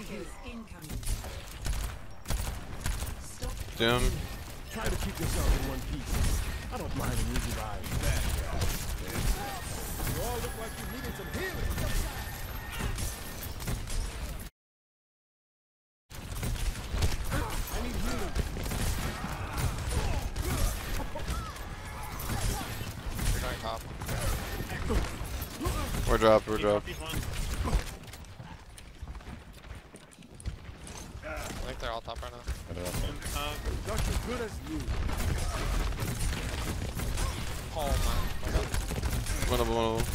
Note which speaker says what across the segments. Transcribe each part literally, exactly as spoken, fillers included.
Speaker 1: Doom.
Speaker 2: Try to keep yourself in one piece. I don't mind an easy ride. You all look like you needed some healing. I need healing.
Speaker 3: They're going top.
Speaker 1: We're dropped, we're dropped.
Speaker 3: I think they're all top right now.
Speaker 2: Just as good as you.
Speaker 3: Oh man. Oh, God.
Speaker 1: One of them, one of them.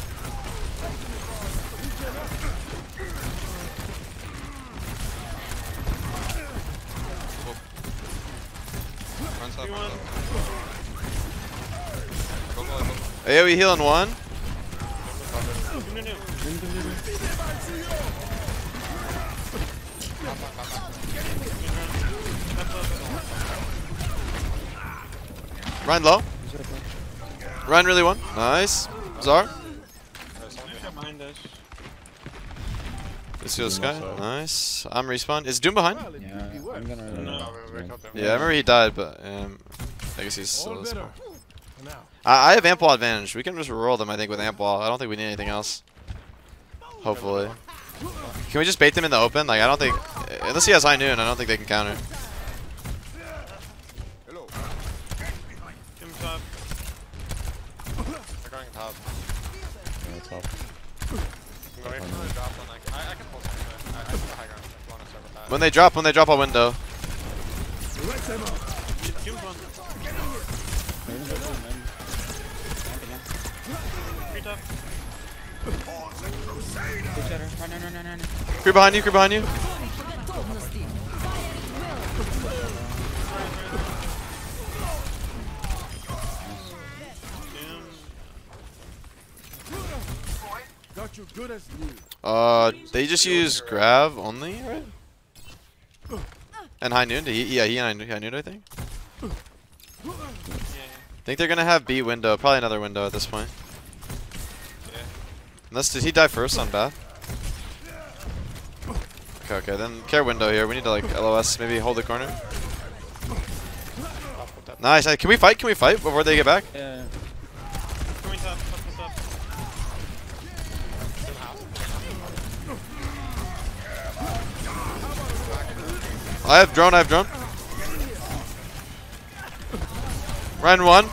Speaker 3: Runs up, runs up. Go, go, go.
Speaker 1: Hey, we healing one. Ryan low. Ryan really one. Nice. Zar. Let's go Sky. Nice. I'm respawn. Is Doom behind?
Speaker 4: Yeah, I'm gonna.
Speaker 3: No, we were
Speaker 1: Yeah, I remember he died, but um, I guess he's still
Speaker 2: All
Speaker 1: this
Speaker 2: better.
Speaker 1: far.
Speaker 2: For now.
Speaker 1: I, I have amp wall advantage. We can just roll them, I think, with amp wall. I don't think we need anything else. Hopefully. Can we just bait them in the open? Like, I don't think, unless he has high noon, I don't think they can counter.
Speaker 3: Hello. Top. They're going top.
Speaker 4: Yeah, top.
Speaker 3: I'm going for the drop on like I, I can pull something. I, I can go high ground if you want to start with that.
Speaker 1: When they drop, when they drop a window.
Speaker 2: Let them up.
Speaker 1: Creep behind you, creep behind you.
Speaker 2: Got you good as new.
Speaker 1: Uh, they just use grav only, right? And high noon. He, yeah, he and high noon, I think. I think they're gonna have B window, probably another window at this point.
Speaker 3: Yeah.
Speaker 1: Unless did he die first on Bath? Okay, okay, then care window here. We need to like L O S, maybe hold the corner. Nice. Can we fight? Can we fight before they get back?
Speaker 4: Yeah.
Speaker 3: Going top, top, top, top.
Speaker 1: I have drone. I have drone. Ryan one.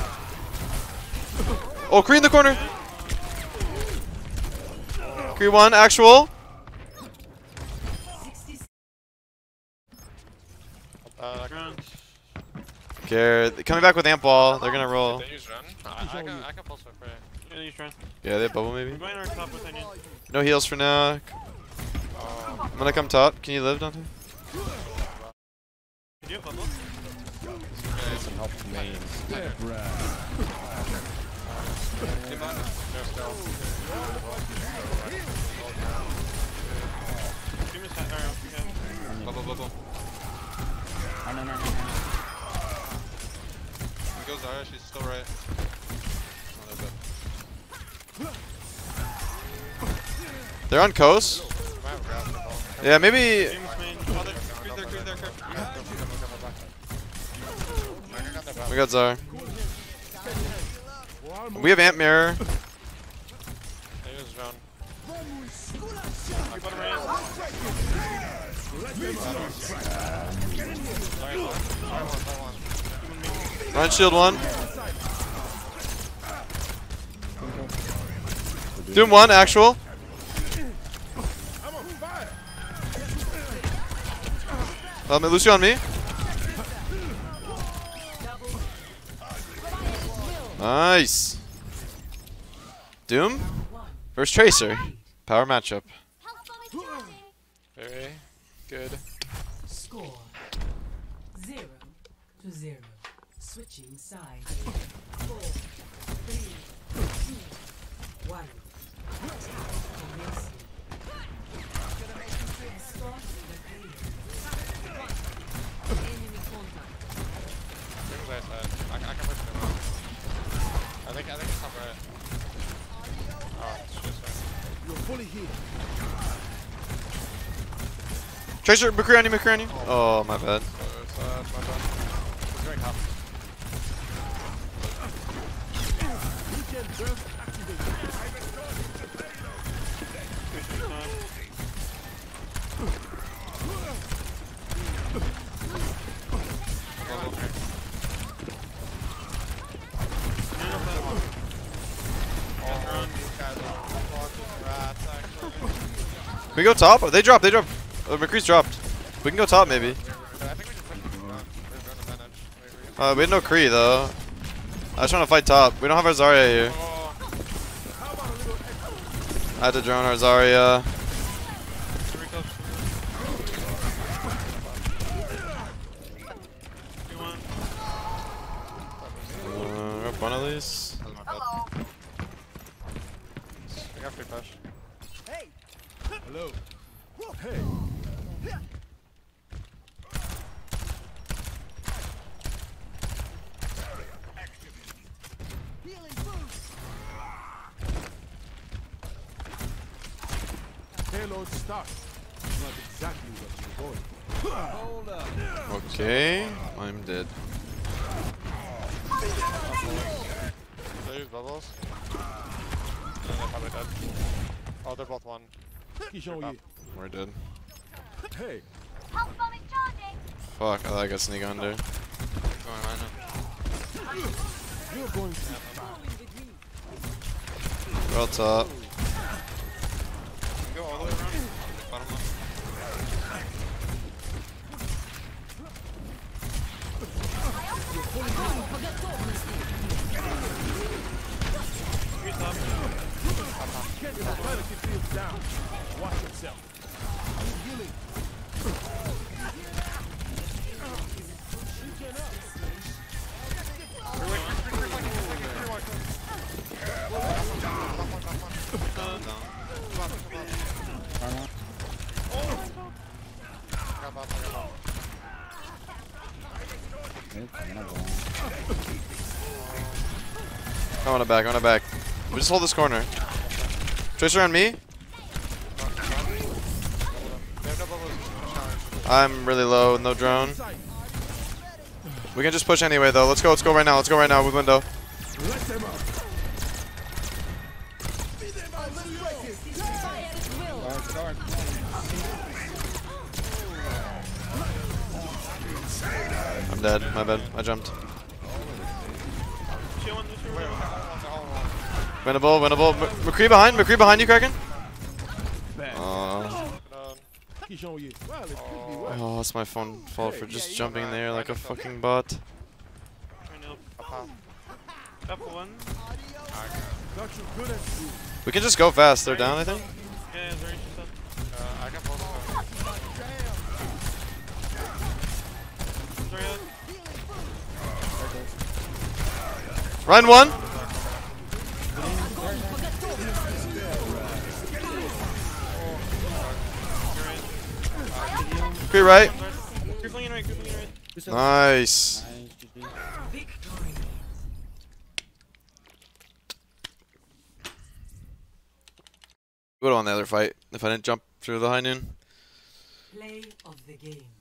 Speaker 1: Oh, Kree in the corner. Kree one. Actual.
Speaker 3: Uh, ground.
Speaker 1: Okay, coming back with amp wall. They're gonna roll.
Speaker 3: They use run? No, I, I can, I can pulse for it. Yeah, use run.
Speaker 1: Yeah, they have bubble maybe.
Speaker 3: We're going on top with onion.
Speaker 1: No heals for now. I'm gonna come top. Can you live, Dante?
Speaker 3: Do you have bubble?
Speaker 4: Need some help from main.
Speaker 2: Yeah, Brad.
Speaker 3: Team on. No skill. Team is high. Yeah. Bubble, bubble.
Speaker 4: Oh, no, no, no, no.
Speaker 3: Go Zarya, she's still right. Oh,
Speaker 1: They're on coast. Yeah, maybe.
Speaker 3: Team's main. Oh, they're, Creep there, creep there, creep.
Speaker 1: We got Zar. We have amp mirror.
Speaker 3: They use drone. Keep on raise. Sorry, one. Sorry, one, sorry, one.
Speaker 1: Ryan shield one. Doom one. Actual. Um, Lucio on me. Nice. Doom. First Tracer. Power matchup.
Speaker 3: Very good.
Speaker 5: Score zero to zero. Switching sides. Four, three, two, one.
Speaker 3: I, I can push them out. I think I think it's top right. Oh, it's just right.
Speaker 2: You're fully healed.
Speaker 1: Tracer, McCree on you, McCree on you. Oh, my bad.
Speaker 3: Uh, it's, uh, it's my bad. We're doing half.
Speaker 2: Regen burst activated.
Speaker 1: Can we go top? Oh, they dropped, they dropped. Oh, McCree's dropped. We can go top maybe. Uh, we had no Kree though. I was trying to fight top. We don't have our Zarya here. I had to drone our Zarya. Uh, rep one at least.
Speaker 3: I got free push.
Speaker 2: Hello. Hey. Payload start. Not exactly what you're going. Hold up.
Speaker 1: Okay, I'm dead.
Speaker 3: They use bubbles. And they're probably dead. Oh, they're both one.
Speaker 2: Kishoye.
Speaker 1: We're dead.
Speaker 2: Hey.
Speaker 1: Fuck, I thought I got sneak under.
Speaker 2: You're going to
Speaker 1: We're all top.
Speaker 3: Go all the way around. Bottom left.
Speaker 2: get your vitality field down. Watch yourself. I'm healing.
Speaker 1: Come on the back, on the back. We just hold this corner. Tracer on me. I'm really low, no drone. We can just push anyway though. Let's go, let's go right now. Let's go right now with window. I'm dead. My bad. I jumped. Winnable, winnable. M McCree behind. McCree behind you, Kraken. Aww. Oh, that's my phone fault for just jumping in there like a fucking bot. We can just go fast. They're down, I think. Run one. Good right. Nice. Good on the other fight. If I didn't jump through the high noon.
Speaker 5: Play of the game.